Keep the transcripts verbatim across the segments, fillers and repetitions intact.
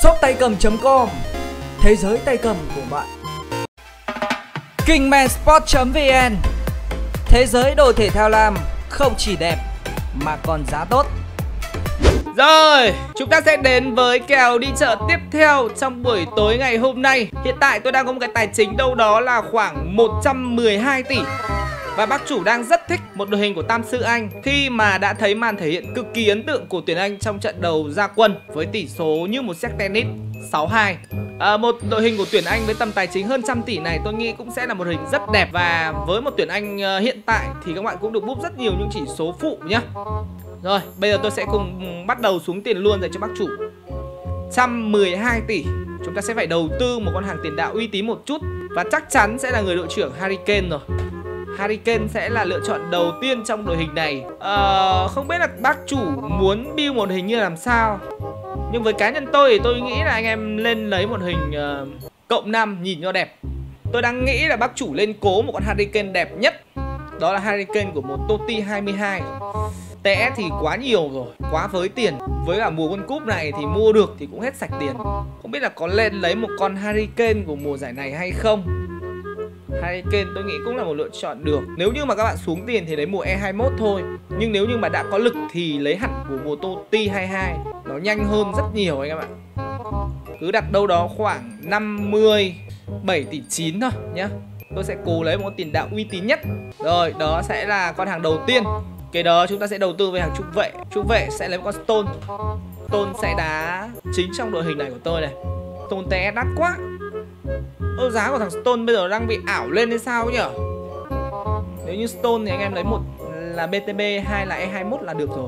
shop tay cầm chấm com, thế giới tay cầm của bạn. kingmansport chấm vn, thế giới đồ thể thao lam không chỉ đẹp mà còn giá tốt. Rồi, chúng ta sẽ đến với kèo đi chợ tiếp theo trong buổi tối ngày hôm nay. Hiện tại tôi đang có một cái tài chính đâu đó là khoảng một trăm mười hai tỷ. Và bác chủ đang rất thích một đội hình của Tam Sư Anh khi mà đã thấy màn thể hiện cực kỳ ấn tượng của tuyển Anh trong trận đầu ra quân với tỷ số như một set tennis sáu hai. À, một đội hình của tuyển Anh với tầm tài chính hơn trăm tỷ này tôi nghĩ cũng sẽ là một đội hình rất đẹp. Và với một tuyển Anh uh, hiện tại thì các bạn cũng được búp rất nhiều những chỉ số phụ nhá. Rồi, bây giờ tôi sẽ cùng bắt đầu xuống tiền luôn dành cho bác chủ. một trăm mười hai tỷ. Chúng ta sẽ phải đầu tư một con hàng tiền đạo uy tín một chút. Và chắc chắn sẽ là người đội trưởng Harry Kane rồi. Harry Kane sẽ là lựa chọn đầu tiên trong đội hình này. Ờ, không biết là bác chủ muốn build một hình như làm sao. Nhưng với cá nhân tôi thì tôi nghĩ là anh em lên lấy một hình uh, cộng năm nhìn cho đẹp. Tôi đang nghĩ là bác chủ lên cố một con Harry Kane đẹp nhất. Đó là Harry Kane của một Totti hai mươi hai. tê ét thì quá nhiều rồi, quá với tiền. Với cả mùa World Cup này thì mua được thì cũng hết sạch tiền. Không biết là có lên lấy một con Harry Kane của mùa giải này hay không. Harry Kane tôi nghĩ cũng là một lựa chọn được. Nếu như mà các bạn xuống tiền thì lấy mùa E hai mốt thôi. Nhưng nếu như mà đã có lực thì lấy hẳn của mùa Totti hai mươi hai. Nó nhanh hơn rất nhiều anh em ạ. Cứ đặt đâu đó khoảng năm mươi bảy tỷ chín thôi nhá. Tôi sẽ cố lấy một tiền đạo uy tín nhất. Rồi, đó sẽ là con hàng đầu tiên. Cái đó chúng ta sẽ đầu tư về hàng trung vệ. Trung vệ sẽ lấy một con Stone. Stone sẽ đá chính trong đội hình này của tôi này. Stone tê ét đắt quá. Ơ, giá của thằng Stone bây giờ đang bị ảo lên hay sao nhỉ? Nếu như Stone thì anh em lấy một là bê tê bê, hai là E hai mốt là được rồi.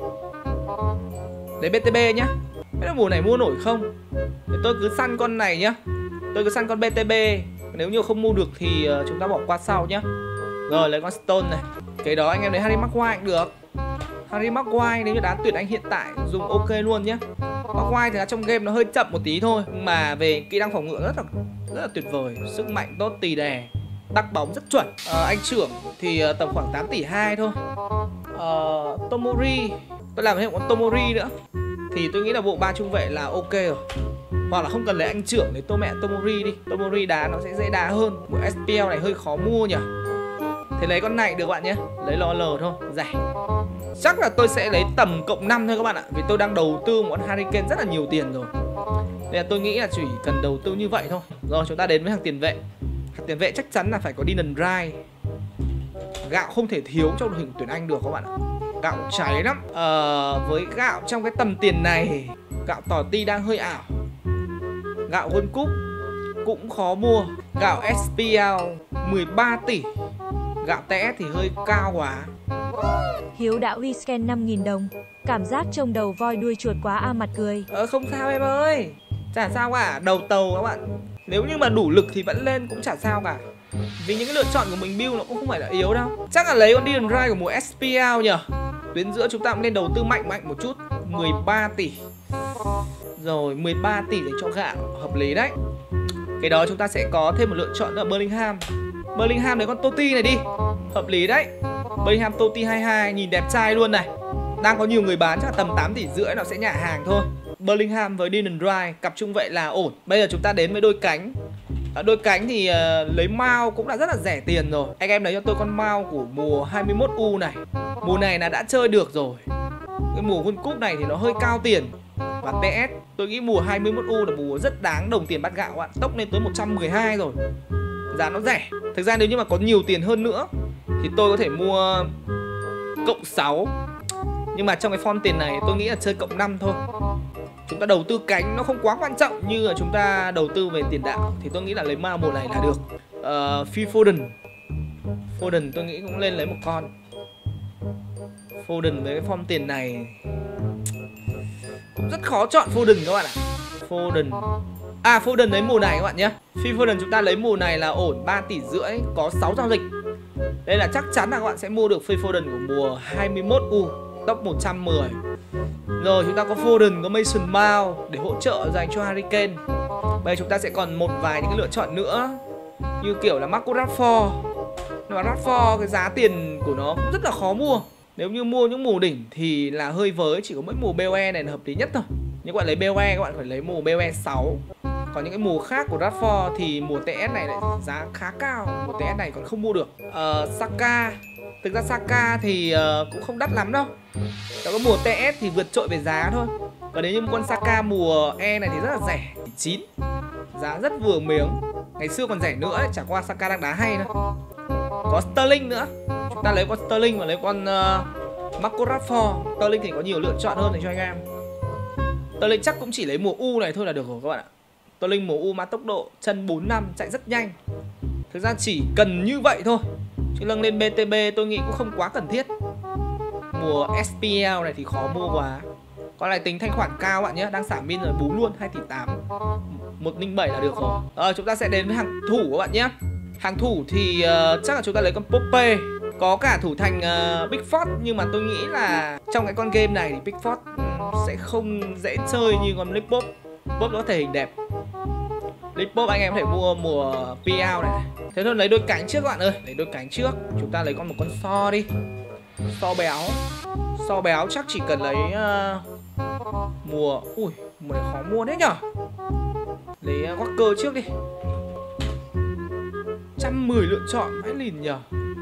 Lấy bê tê bê nhá. Biết là mùa này mua nổi không? Thì tôi cứ săn con này nhá. Tôi cứ săn con bê tê bê. Nếu như không mua được thì chúng ta bỏ qua sau nhá. Rồi, lấy con Stone này. Cái đó anh em lấy Harry Maguire cũng được. Harry Maguire nếu như đá tuyển Anh hiện tại dùng ok luôn nhé. Maguire thì trong game nó hơi chậm một tí thôi, nhưng mà về kỹ năng phòng ngự rất là rất là tuyệt vời, sức mạnh tốt, tì đè, tắc bóng rất chuẩn. À, anh trưởng thì tầm khoảng tám tỷ hai thôi. À, Tomori, tôi làm thêm một con Tomori nữa thì tôi nghĩ là bộ ba trung vệ là ok rồi. Hoặc là không cần lấy anh trưởng, lấy tô mẹ Tomori đi. Tomori đá nó sẽ dễ đá hơn. Bộ ét pê lờ này hơi khó mua nhỉ. Thế lấy con này được bạn nhé. Lấy lò lờ thôi, rẻ. Chắc là tôi sẽ lấy tầm cộng năm thôi các bạn ạ. Vì tôi đang đầu tư một con Harry Kane rất là nhiều tiền rồi. Nên là tôi nghĩ là chỉ cần đầu tư như vậy thôi. Rồi chúng ta đến với hàng tiền vệ. Hàng tiền vệ chắc chắn là phải có Dylan Wright. Gạo không thể thiếu trong đội hình tuyển Anh được các bạn ạ. Gạo cháy lắm. Ờ, với gạo trong cái tầm tiền này, gạo tỏ ti đang hơi ảo. Gạo World Cup cũng khó mua. Gạo ét pê lờ mười ba tỷ. Gạo tê ét thì hơi cao quá. Hiếu đã rescan năm nghìn đồng. Cảm giác trông đầu voi đuôi chuột quá a mặt cười. Ờ không sao em ơi. Chả sao cả, đầu tàu các bạn. Nếu như mà đủ lực thì vẫn lên cũng chả sao cả. Vì những cái lựa chọn của mình build nó cũng không phải là yếu đâu. Chắc là lấy con Dylan Wright của mùa ét pê lờ nhỉ. Tuyến giữa chúng ta cũng nên đầu tư mạnh mạnh một chút. Mười ba tỷ. Rồi mười ba tỷ để cho gạo, hợp lý đấy. Cái đó chúng ta sẽ có thêm một lựa chọn nữa là Bellingham. Bellingham lấy con Totti này đi. Hợp lý đấy. Bellingham Totti hai mươi hai nhìn đẹp trai luôn này. Đang có nhiều người bán, chắc là tầm tám tỷ rưỡi nó sẽ nhả hàng thôi. Bellingham với Dylan Wright, cặp trung vệ là ổn. Bây giờ chúng ta đến với đôi cánh. Ở đôi cánh thì uh, lấy Mao cũng đã rất là rẻ tiền rồi. Anh em lấy cho tôi con Mao của mùa hai mươi mốt U này. Mùa này là đã chơi được rồi. Cái mùa World Cup này thì nó hơi cao tiền. Và tê ét tôi nghĩ mùa hai mươi mốt U là mùa rất đáng đồng tiền bắt gạo bạn. Tốc lên tới một trăm mười hai rồi. Giá nó rẻ. Thực ra nếu như mà có nhiều tiền hơn nữa thì tôi có thể mua cộng sáu. Nhưng mà trong cái form tiền này tôi nghĩ là chơi cộng năm thôi. Chúng ta đầu tư cánh nó không quá quan trọng như là chúng ta đầu tư về tiền đạo. Thì tôi nghĩ là lấy Mao mùa này là được. uh, Phil Foden. Foden tôi nghĩ cũng lên lấy một con. Foden với cái form tiền này cũng rất khó chọn Foden các bạn ạ. Foden. À Foden lấy mùa này các bạn nhé. Phil Foden chúng ta lấy mùa này là ổn, ba tỷ rưỡi, có sáu giao dịch. Đây là chắc chắn là các bạn sẽ mua được Phil Foden của mùa hai mươi mốt U, top một trăm mười. Rồi chúng ta có Foden, có Mason Mount để hỗ trợ dành cho Harry Kane. Bây giờ chúng ta sẽ còn một vài những cái lựa chọn nữa, như kiểu là Marcus Rashford. Nhưng mà Rashford cái giá tiền của nó cũng rất là khó mua. Nếu như mua những mùa đỉnh thì là hơi với, chỉ có mỗi mùa bê o e này là hợp lý nhất thôi. Nếu các bạn lấy bê o e các bạn phải lấy mùa bê o e sáu. Còn những cái mùa khác của Radford thì mùa tê ét này lại giá khá cao. Mùa tê ét này còn không mua được. uh, Saka. Thực ra Saka thì uh, cũng không đắt lắm đâu. Đó, có mùa tê ét thì vượt trội về giá thôi. Còn nếu như một con Saka mùa E này thì rất là rẻ, chín. Giá rất vừa miếng. Ngày xưa còn rẻ nữa ấy, chả qua Saka đang đá hay nữa. Có Sterling nữa. Chúng ta lấy con Sterling và lấy con uh, Marco Rashford. Sterling thì có nhiều lựa chọn hơn dành cho anh em. Sterling chắc cũng chỉ lấy mùa U này thôi là được rồi các bạn ạ. Sterling mùa U mà tốc độ chân bốn năm, chạy rất nhanh. Thực ra chỉ cần như vậy thôi. Chứ nâng lên bê tê bê tôi nghĩ cũng không quá cần thiết. Mùa ét pê lờ này thì khó mua quá. Còn lại tính thanh khoản cao bạn nhé. Đang xả min rồi, bú luôn hai tỷ tám, một không bảy là được rồi. Rồi chúng ta sẽ đến với hàng thủ các bạn nhé. Hàng thủ thì uh, chắc là chúng ta lấy con Pope. Có cả thủ thành uh, Pickford. Nhưng mà tôi nghĩ là trong cái con game này thì Pickford um, sẽ không dễ chơi như con Liverpool. Liverpool có thể hình đẹp. Liverpool anh em có thể mua mùa pê lờ này. Thế thôi lấy đôi cánh trước các bạn ơi. Lấy đôi cánh trước. Chúng ta lấy con một con so đi. So béo. So béo chắc chỉ cần lấy uh, mùa... Ui, mùa này khó mua đấy nhở. Lấy uh, Walker trước đi. một trăm mười lựa chọn, vãi lìn nhở.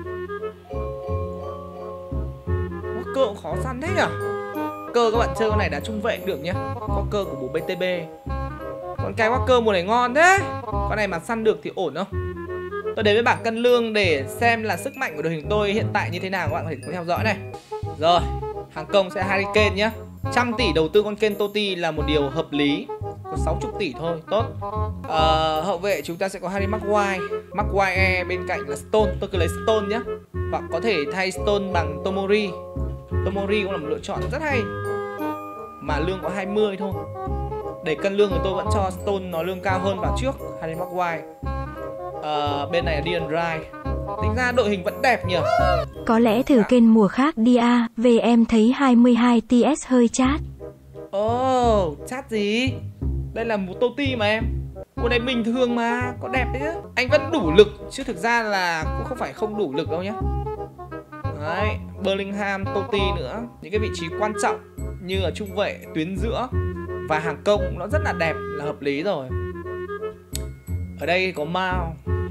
Walker cũng khó săn thế nhở. Walker các bạn chơi con này đá trung vệ cũng được nhá. Walker của bộ bê tê bê. Con cái Walker mùa này ngon thế. Con này mà săn được thì ổn không? Tôi đến với bảng cân lương để xem là sức mạnh của đội hình tôi hiện tại như thế nào, các bạn có thể theo dõi này. Rồi, hàng công sẽ Harry Kane nhá. Trăm tỷ đầu tư con Ken Totti là một điều hợp lý. Có sáu mươi tỷ thôi, tốt. à, Hậu vệ chúng ta sẽ có Harry Maguire. Maguire bên cạnh là Stone. Tôi cứ lấy Stone nhá. Hoặc có thể thay Stone bằng Tomori. Tomori cũng là một lựa chọn rất hay. Mà lương có hai mươi thôi. Để cân lương của tôi vẫn cho Stone nó lương cao hơn vào trước Harry Maguire. à, Bên này là Dian Wright. Tính ra đội hình vẫn đẹp nhỉ. Có lẽ thử kênh mùa khác đi à. Về em thấy hai mươi hai tê ét hơi chát. Ồ, oh, chát gì? Đây là một Totti mà em. Mùa này bình thường mà, có đẹp đấy chứ. Anh vẫn đủ lực, chứ thực ra là cũng không phải không đủ lực đâu nhé. Đấy, Bellingham, Totti nữa. Những cái vị trí quan trọng như ở trung vệ, tuyến giữa và hàng công nó rất là đẹp, là hợp lý rồi. Ở đây có Mao.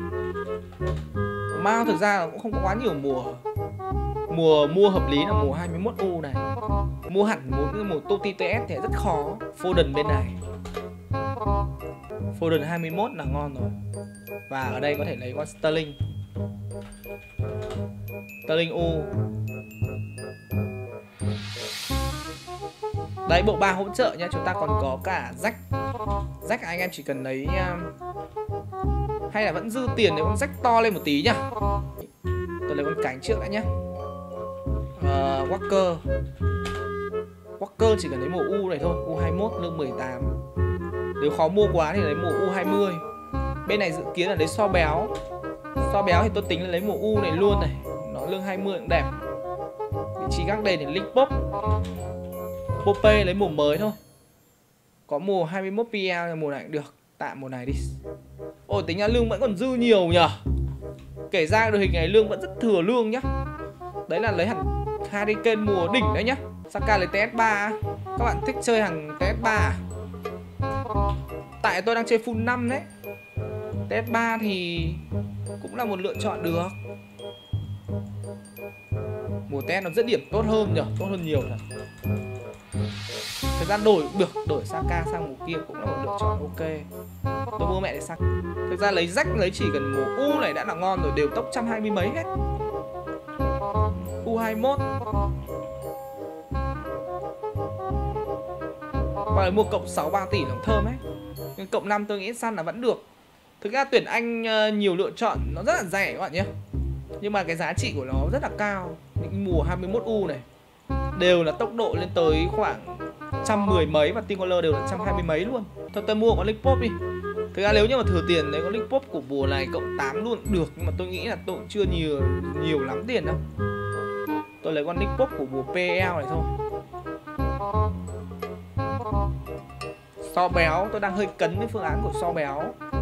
Mao thực ra là cũng không có quá nhiều mùa. Mùa mua hợp lý là mùa hai mươi mốt U này. Mua hẳn một cái mùa Totti tê ét thì rất khó. Foden bên này. Foden hai mươi mốt là ngon rồi. Và ở đây có thể lấy con Sterling. Sterling U. Đấy, bộ ba hỗ trợ nhá. Chúng ta còn có cả Jack. Jack anh em chỉ cần lấy um... hay là vẫn dư tiền để con Jack to lên một tí nhá. Tôi lấy con cánh trước đã nhá. uh, Walker. Walker chỉ cần lấy mùa U này thôi. U hai mươi mốt lương mười tám. Nếu khó mua quá thì lấy mùa U hai mươi. Bên này dự kiến là lấy so béo. So béo thì tôi tính là lấy mùa U này luôn này. Nó lương hai mươi cũng đẹp. Vị trí gác đây thì link pop. Pope lấy mùa mới thôi. Có mùa hai mươi mốt pê lờ mùa này cũng được. Tạm mùa này đi. Ôi tính ra lương vẫn còn dư nhiều nhở. Kể ra đội hình này lương vẫn rất thừa lương nhá. Đấy là lấy hẳn Harry Kane mùa đỉnh đấy nhá. Saka lấy tê ét ba. Các bạn thích chơi hàng tê ét ba à? Tại tôi đang chơi full năm đấy. tê ét ba thì cũng là một lựa chọn được. Mùa tê ét nó dẫn điểm tốt hơn nhỉ. Tốt hơn nhiều thật. Thời gian đổi cũng được. Đổi Saka sang mùa kia cũng là một lựa chọn ok. Tôi mua mẹ để Saka. Thực ra lấy Jack lấy chỉ cần mùa U này đã là ngon rồi. Đều tốc trăm hai mươi mấy hết. U hai mươi mốt. Và lấy mua cộng sáu ba tỷ là thơm ấy. Nhưng cộng năm tôi nghĩ săn là vẫn được. Thực ra tuyển Anh nhiều lựa chọn. Nó rất là rẻ các bạn nhé. Nhưng mà cái giá trị của nó rất là cao. Những mùa hai mươi mốt U này đều là tốc độ lên tới khoảng một trăm mười mấy. Và team color đều là một trăm hai mươi mấy luôn. Thôi tôi mua con link pop đi. Thực ra nếu như mà thừa tiền đấy, con link pop của mùa này cộng tám luôn được. Nhưng mà tôi nghĩ là tôi cũng chưa nhiều nhiều lắm tiền đâu. Tôi lấy con link pop của mùa pê lờ này thôi. So béo, tôi đang hơi cấn với phương án của so béo.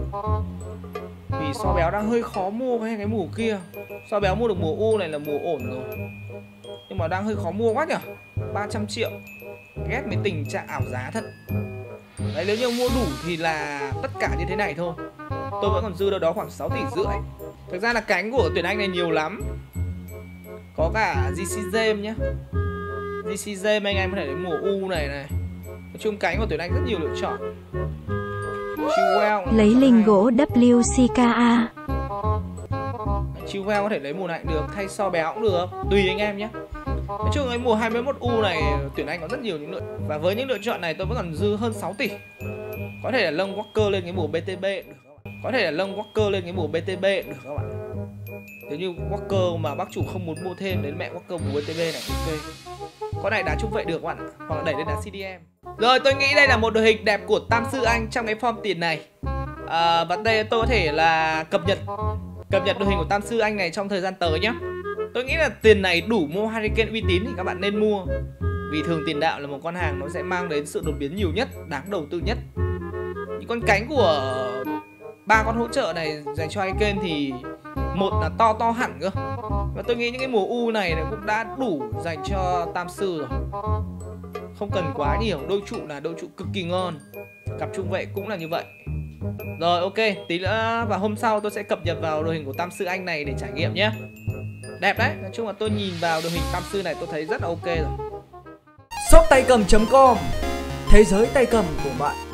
Vì so béo đang hơi khó mua với cái mùa kia. So béo mua được mùa U này là mùa ổn rồi. Nhưng mà đang hơi khó mua quá nhỉ. Ba trăm triệu. Ghét mấy tình trạng ảo giá thật. Đấy, nếu như mua đủ thì là tất cả như thế này thôi. Tôi vẫn còn dư đâu đó khoảng sáu tỷ rưỡi. Thực ra là cánh của tuyển Anh này nhiều lắm. Có cả giê xê James nhé. giê xê James anh em có thể lấy mùa U này này. Nói chung cánh của tuyển Anh rất nhiều lựa chọn. Chilwell Lấy linh gỗ W C K A. Chilwell có thể lấy mùa này cũng được, thay So Béo cũng được, tùy anh em nhé. Nói chung cái mùa hai mươi mốt U này tuyển Anh có rất nhiều những lựa. Và với những lựa chọn này tôi vẫn còn dư hơn sáu tỷ. Có thể là lông Walker lên cái mùa bê tê bê được các bạn. Có thể là lông Walker lên cái mùa bê tê bê được các bạn. Nếu như Walker mà bác chủ không muốn mua thêm đến mẹ Walker mùa bê tê bê này, ok. Con này đá trung vệ được các bạn, hoặc là đẩy lên đá xê đê em. Rồi, tôi nghĩ đây là một đội hình đẹp của Tam Sư Anh trong cái form tiền này. à, Và đây tôi có thể là cập nhật Cập nhật đội hình của Tam Sư Anh này trong thời gian tới nhé. Tôi nghĩ là tiền này đủ mua Harry Kane uy tín thì các bạn nên mua. Vì thường tiền đạo là một con hàng nó sẽ mang đến sự đột biến nhiều nhất, đáng đầu tư nhất. Những con cánh của ba con hỗ trợ này dành cho Harry Kane thì một là to to hẳn cơ. Và tôi nghĩ những cái mùa U này cũng đã đủ dành cho Tam Sư rồi. Không cần quá nhiều. Đôi trụ là đôi trụ cực kỳ ngon. Cặp trung vệ cũng là như vậy. Rồi ok, tí nữa và hôm sau tôi sẽ cập nhật vào đội hình của Tam Sư Anh này để trải nghiệm nhé. Đẹp đấy, nói chung là tôi nhìn vào đội hình Tam Sư này tôi thấy rất là ok rồi. shop tay cầm chấm com, thế giới tay cầm của bạn.